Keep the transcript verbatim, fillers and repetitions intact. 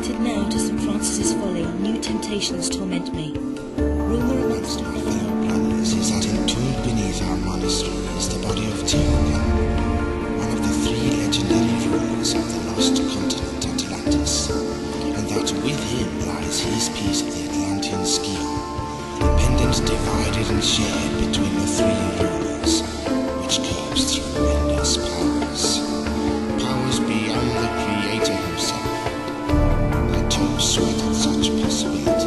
Relegated now to Saint Francis's Folly, new temptations torment me. Rumour amongst My fellow brothers is that entombed beneath our monastery is the body of Teotihuacan, one of the three legendary rulers of the lost continent Atlantis, and that with him lies his piece of the Atlantean Scion, a pendant divided and shared between the three rulers, which curbs tremendous powers. Powers beyond the Creator himself. I too sweated such possibilities.